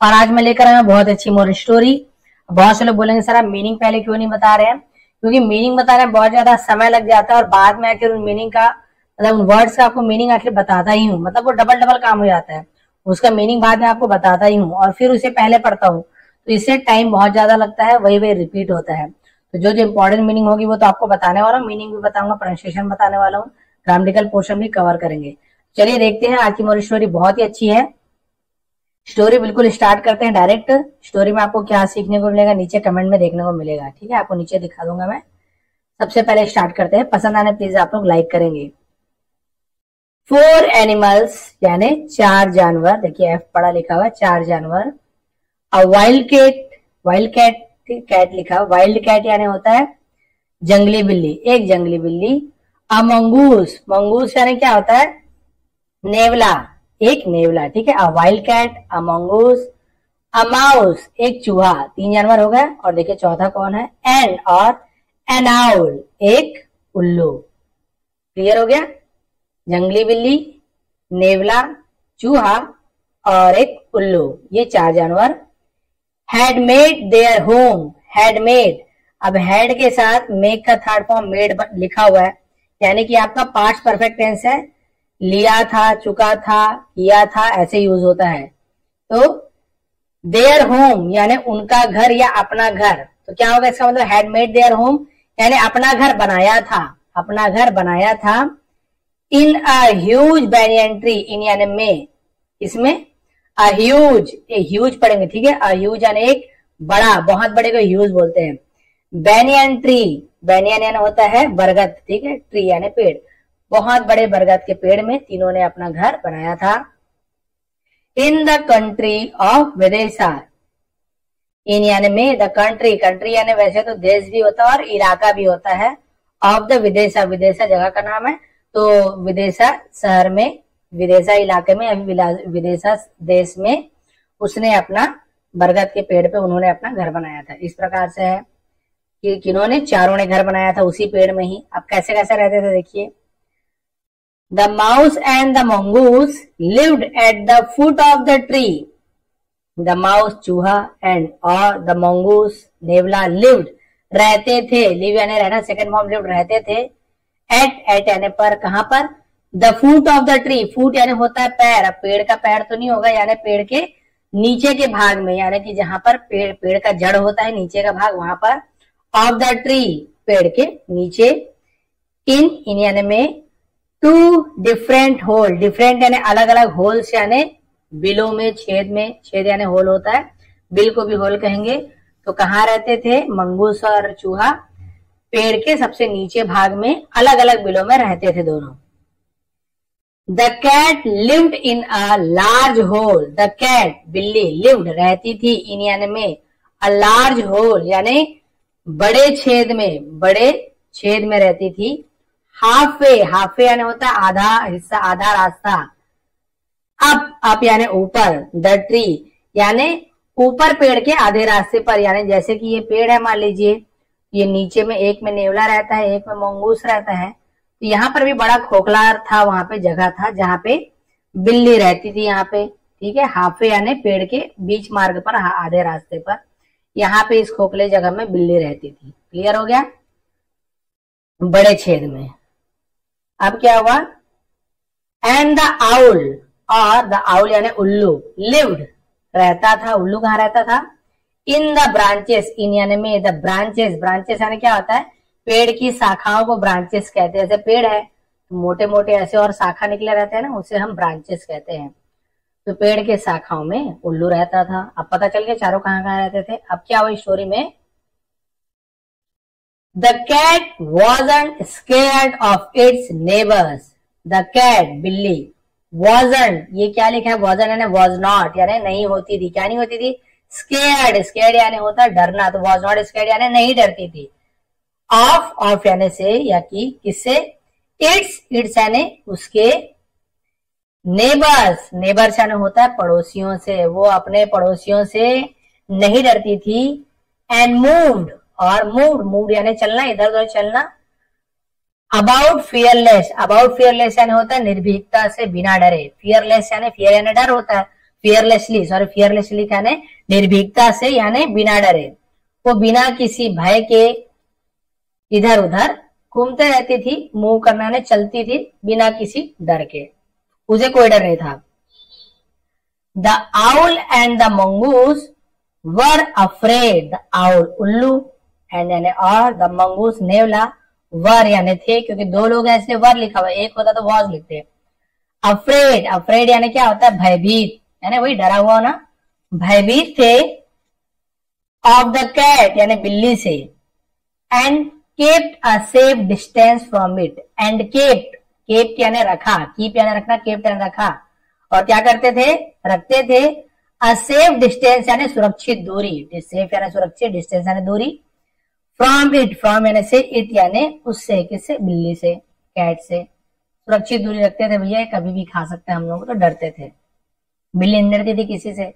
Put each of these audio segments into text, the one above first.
और आज मैं लेकर आया बहुत अच्छी मोरल स्टोरी। बहुत से लोग बोलेंगे सर आप मीनिंग पहले क्यों नहीं बता रहे हैं, क्योंकि मीनिंग बताने में बहुत ज्यादा समय लग जाता है और बाद में आखिर उन मीनिंग का मतलब उन वर्ड्स का आपको मीनिंग आखिर बताता ही हूँ, मतलब वो डबल काम हो जाता है। उसका मीनिंग बाद में आपको बताता ही हूँ और फिर उसे पहले पढ़ता हूँ, तो इससे टाइम बहुत ज्यादा लगता है, वही रिपीट होता है। तो जो जो इंपॉर्टेंट मीनिंग होगी वो तो आपको बताने वाला हूँ, मीनिंग भी बताऊंगा, प्रोनाउंसिएशन बताने वाला हूँ, ग्रामेटिकल पोर्शन भी कवर करेंगे। चलिए देखते हैं, आज की मोरल स्टोरी बहुत ही अच्छी है। स्टोरी बिल्कुल स्टार्ट करते हैं डायरेक्ट। स्टोरी में आपको क्या सीखने को मिलेगा नीचे कमेंट में देखने को मिलेगा, ठीक है, आपको नीचे दिखा दूंगा मैं। सबसे पहले स्टार्ट करते हैं, पसंद आने प्लीज आप लोग लाइक करेंगे। 4 एनिमल्स यानी 4 जानवर, देखिए एफ पढ़ा लिखा हुआ है, 4 जानवर। अ वाइल्ड कैट कैट लिखा हुआ, वाइल्ड कैट यानी होता है जंगली बिल्ली, एक जंगली बिल्ली। अ मंगूस यानी क्या होता है नेवला, एक नेवला, ठीक है। A wild cat, a mongoose, a mouse एक चूहा, 3 जानवर हो गए। और देखिए चौथा कौन है, एन और एन आउल एक उल्लू। क्लियर हो गया, जंगली बिल्ली, नेवला, चूहा और एक उल्लू, ये 4 जानवर had made their home. Had made, अब हैड के साथ मेक का थर्ड फॉर्म मेड लिखा हुआ है, यानी कि आपका पास्ट परफेक्ट टेंस है, लिया था, चुका था, किया था, ऐसे यूज होता है। तो देयर होम यानी उनका घर या अपना घर, तो क्या होगा इसका मतलब, हैड मेड देयर होम यानी अपना घर बनाया था, अपना घर बनाया था। In a huge banyan tree, in यानी में, इसमें अ ह्यूज, ये ह्यूज पढ़ेंगे, ठीक है। अ ह्यूज यानी एक बड़ा, बहुत बड़े को ह्यूज बोलते हैं। बैनियन ट्री, बैनियन यानी होता है बरगद, ठीक है, ट्री यानी पेड़, बहुत बड़े बरगद के पेड़ में तीनों ने अपना घर बनाया था। In the country of Videsha, in यानी में, द कंट्री, कंट्री यानी वैसे तो देश भी होता है और इलाका भी होता है। ऑफ द विदेशा, विदेशा जगह का नाम है, तो विदेशा शहर में, विदेशा इलाके में, अभी विदेशा देश में उसने अपना बरगद के पेड़ पे उन्होंने अपना घर बनाया था। इस प्रकार से है कि किन्होंने, चारों ने घर बनाया था उसी पेड़ में ही। अब कैसे कैसे रहते थे देखिए। The mouse and the mongoose lived at the foot of the tree. The mouse चूहा एंड और द मंगूस नेवला लिव्ड रहते थे, लिव यानी रहना, सेकंड फॉर्म लिव्ड रहते थे। एट यानी पर, कहां पर, the foot of the tree, foot यानी होता है पैर, अब पेड़ का पैर तो नहीं होगा, यानी पेड़ के नीचे के भाग में, यानी कि जहां पर पेड़ का जड़ होता है नीचे का भाग, वहां पर। ऑफ द ट्री पेड़ के नीचे। इन यानी में, 2 डिफरेंट होल, डिफरेंट यानी अलग अलग, होल्स यानी बिलों में, छेद यानी होल होता है, बिल को भी होल कहेंगे। तो कहाँ रहते थे मंगूस और चूहा, पेड़ के सबसे नीचे भाग में अलग अलग बिलों में रहते थे दोनों। The cat lived in a large hole, the cat बिल्ली, लिव्ड रहती थी, इन यानी में, अ लार्ज होल यानी बड़े छेद में रहती थी। हाफ वे यानी होता है आधा हिस्सा, आधा रास्ता। अप यानी ऊपर, द ट्री यानी ऊपर पेड़ के आधे रास्ते पर, यानी जैसे कि ये पेड़ है मान लीजिए, ये नीचे में एक में नेवला रहता है, एक में मंगूस रहता है, तो यहाँ पर भी बड़ा खोखला था, वहां पे जगह था जहाँ पे बिल्ली रहती थी, यहाँ पे, ठीक है। हाफे यानी पेड़ के बीच मार्ग पर, आधे रास्ते पर, यहाँ पे इस खोखले जगह में बिल्ली रहती थी। क्लियर हो गया, बड़े छेद में। अब क्या हुआ, एंड द आउल, और द आउल यानी उल्लू, लिव्ड रहता था, उल्लू कहाँ रहता था, इन द ब्रांचेस, इन यानी में, द ब्रांचेस, ब्रांचेस यानी क्या होता है, पेड़ की शाखाओं को ब्रांचेस कहते हैं। जैसे पेड़ है मोटे मोटे ऐसे और शाखा निकले रहते हैं ना, उसे हम ब्रांचेस कहते हैं। तो पेड़ के शाखाओं में उल्लू रहता था। अब पता चल गया चारों कहाँ कहाँ रहते थे। अब क्या हुआ स्टोरी में, the cat wasn't scared of its neighbours. The cat बिल्ली, वॉजंट ये क्या लिखा है, वॉजंट यानी वॉज नॉट यानी नहीं होती थी, क्या नहीं होती थी, स्केयर्ड, स्केयर्ड यानी होता है डरना, तो वॉज नॉट स्केयर्ड यानी नहीं डरती थी। ऑफ यानी से या कि, किससे, इट्स यानी उसके, नेबर्स यानी होता है पड़ोसियों से, वो अपने पड़ोसियों से नहीं डरती थी। एंड मूव्ड, और मूव्ड यानी चलना, इधर उधर चलना। अबाउट फियरलेस यानी होता है निर्भीकता से, बिना डरे। फियरलेस यानी, फियर यानी डर होता है, फियरलेसली यानी निर्भीकता से, यानी बिना डरे। वो बिना किसी भय के इधर उधर घूमते रहती थी, मूव करना ने चलती थी बिना किसी डर के, उसे कोई डर नहीं था। The owl and the mongoose were afraid. The owl उल्लू, एंड यानी और, द मंगूस नेवला, वर यानी थे, क्योंकि दो लोग हैं इसलिए वर लिखा हुआ, एक होता तो वॉज लिखते। अफ्रेड, अफ्रेड यानी क्या होता है, भयभीत, यानी वही डरा हुआ ना, भयभीत थे। ऑफ द कैट यानी बिल्ली से। And kept a safe distance from it. And kept यानी रखा, कीप यानी रखना, केप्ट यानी रखा, और क्या करते थे, रखते थे। अ सेफ डिस्टेंस यानी सुरक्षित दूरी, सेफ यानी सुरक्षित, डिस्टेंस यानी दूरी। फ्रॉम इट, फ्रॉम यानी से, इट यानी उससे, किससे, बिल्ली से, कैट से सुरक्षित दूरी रखते थे। भैया कभी भी खा सकते हैं हम लोग, तो डरते थे, बिल्ली नहीं डरती थी किसी से।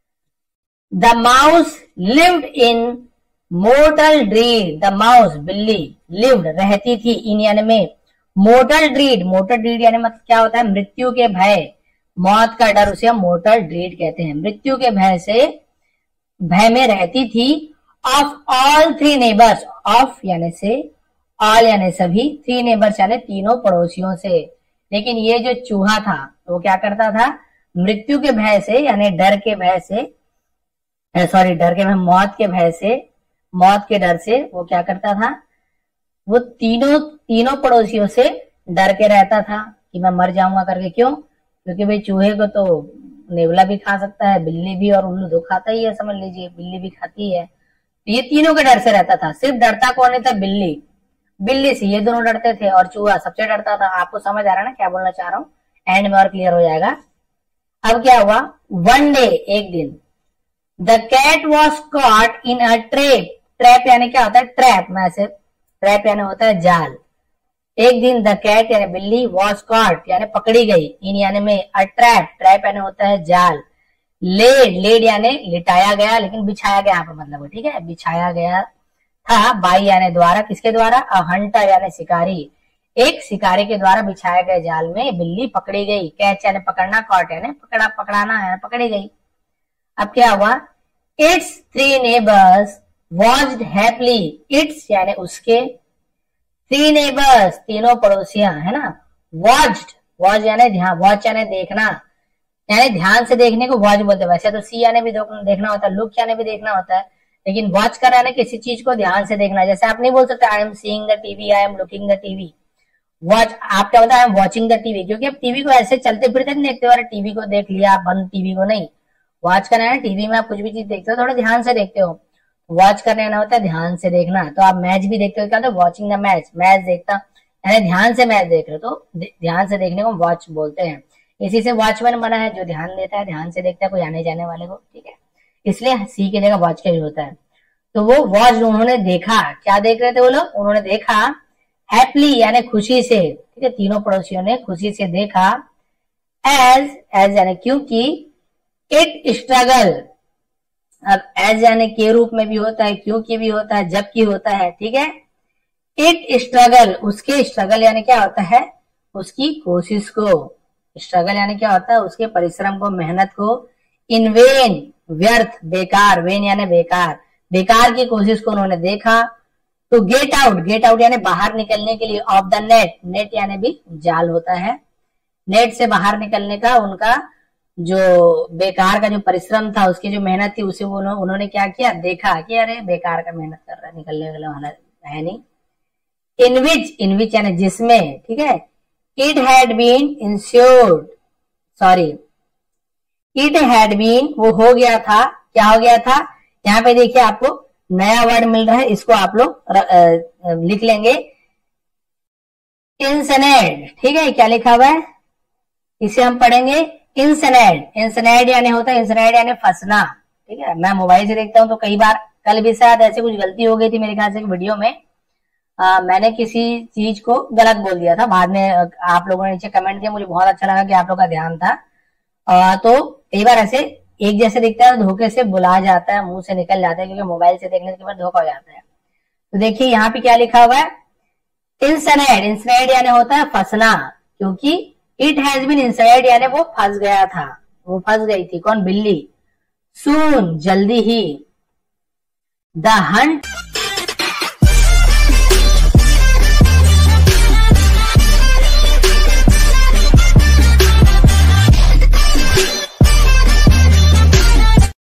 The mouse lived in mortal dread. The mouse बिल्ली, लिव्ड रहती थी, इन यानी में, मोर्टल ड्रीड, मोर्टल ड्रीड यानी मतलब क्या होता है, मृत्यु के भय, मौत का डर, उसे हम मोर्टल ड्रीड कहते हैं। मृत्यु के भय से, भय में रहती थी। Of all three neighbours, of यानी से, ऑल यानी सभी, थ्री नेबर्स यानी तीनों पड़ोसियों से। लेकिन ये जो चूहा था वो क्या करता था, मृत्यु के भय से यानी डर के भय से, डर के भय, मौत के भय से, मौत के डर से वो क्या करता था, वो तीनों पड़ोसियों से डर के रहता था कि मैं मर जाऊंगा करके। क्यों? क्योंकि भाई चूहे को तो नेवला भी खा सकता है, बिल्ली भी, और उल्लू तो खाता ही है, समझ लीजिए, बिल्ली भी खाती है। तो ये तीनों के डर से रहता था। सिर्फ डरता कौन नहीं था, बिल्ली से, ये दोनों डरते थे, और चूहा सबसे डरता था। आपको समझ आ रहा है ना क्या बोलना चाह रहा हूँ, एंड में और क्लियर हो जाएगा। अब क्या हुआ, वन डे, एक दिन, the cat was caught in a trap. Trap यानी क्या होता है, ट्रैप में से, ट्रैप यानी होता है जाल। एक दिन द कैट यानी बिल्ली, वॉज कॉट यानी पकड़ी गई, इन यानी में, अ ट्रैप, ट्रैप यानी होता है जाल। लेड यानी लिटाया गया, लेकिन बिछाया गया यहाँ पर मतलब, ठीक है, बिछाया गया था। बाई यानी द्वारा, किसके द्वारा, अ हंटर यानी शिकारी, एक शिकारी के द्वारा बिछाया गया जाल में बिल्ली पकड़ी गई। कैच यानी पकड़ना, कॉट यानी पकड़ाना यानी पकड़ी गई। अब क्या हुआ, its three neighbours watched happily. Its यानी उसके, थ्री नेबर्स तीनों पड़ोसियां, है ना। वॉच्ड, वॉच यानी ध्यान, वॉच यानी देखना, यानी ध्यान से देखने को वॉच बोलते हैं। वैसे तो सी यानी भी देखना होता है, लुक यानी भी देखना होता है, लेकिन वॉच कर रहा है किसी चीज को ध्यान से देखना। जैसे आप नहीं बोल सकते I am seeing the TV, I am looking the TV. Watch, आप क्या होता है, I am watching the TV, क्योंकि आप टीवी को ऐसे चलते फिरते नहीं देखते हो, टीवी को देख लिया बंद, टीवी को नहीं। वॉच करना है, टीवी में आप कुछ भी चीज देखते हो थोड़ा ध्यान से देखते हो, वॉच करने ना होता है ध्यान से देखना। तो आप मैच भी देखते हो, क्या होता है, वॉचिंग द मैच, मैच देखता यानी ध्यान से मैच देख रहे हो, तो ध्यान से देखने को वॉच बोलते हैं। इसी से वॉचमैन बना है, जो ध्यान देता है, ध्यान से देखता है कोई आने जाने वाले को, ठीक है, इसलिए सी की जगह वॉच का यूज होता है। तो वो वॉच उन्होंने देखा, क्या देख रहे थे वो लोग, उन्होंने देखा, हैप्पीली यानी खुशी से, ठीक है, तीनों पड़ोसियों ने खुशी से देखा। एज यानी क्योंकि, इट स्ट्रगल, अब एज यानी के रूप में भी होता है, क्योंकि भी होता है, जबकि होता है, ठीक है। इट स्ट्रगल, उसके, स्ट्रगल यानी क्या होता है, उसकी कोशिश को, स्ट्रगल यानी क्या होता है, उसके परिश्रम को, मेहनत को। इन वेन, व्यर्थ, बेकार, वेन यानी बेकार, बेकार की कोशिश को उन्होंने देखा। तो गेट आउट यानी बाहर निकलने के लिए, ऑफ द नेट, नेट यानी भी जाल होता है, नेट से बाहर निकलने का उनका जो बेकार का जो परिश्रम था, उसकी जो मेहनत थी, उसे उन्होंने क्या किया, देखा कि अरे बेकार का मेहनत कर रहा है, निकलने वाला है नहीं। इन विच यानी जिसमें, ठीक है। It had been insured, it had been वो हो गया था, क्या हो गया था, यहाँ पे देखिए आपको नया वर्ड मिल रहा है, इसको आप लोग लिख लेंगे, इंसनेड, ठीक है, क्या लिखा हुआ है, इसे हम पढ़ेंगे इंसनेड यानी होता है, इंसनेड यानी फंसना, ठीक है। मैं मोबाइल से देखता हूँ तो कई बार, कल भी शायद ऐसे कुछ गलती हो गई थी मेरे ख्याल से वीडियो में, मैंने किसी चीज को गलत बोल दिया था, बाद में आप लोगों ने नीचे कमेंट दिया, मुझे बहुत अच्छा लगा कि आप लोगों का ध्यान था। तो कई बार ऐसे एक जैसे दिखता है, धोखे से बुला जाता है, मुंह से निकल जाता है, क्योंकि मोबाइल से देखने के बाद धोखा हो जाता है। तो देखिए यहाँ पे क्या लिखा हुआ है, इंसनेड यानी होता है फंसना, क्योंकि इट हैज बीन इंसनेड यानी वो फंस गया था, वो फंस गई थी। कौन? बिल्ली। सून जल्दी ही। The Hunt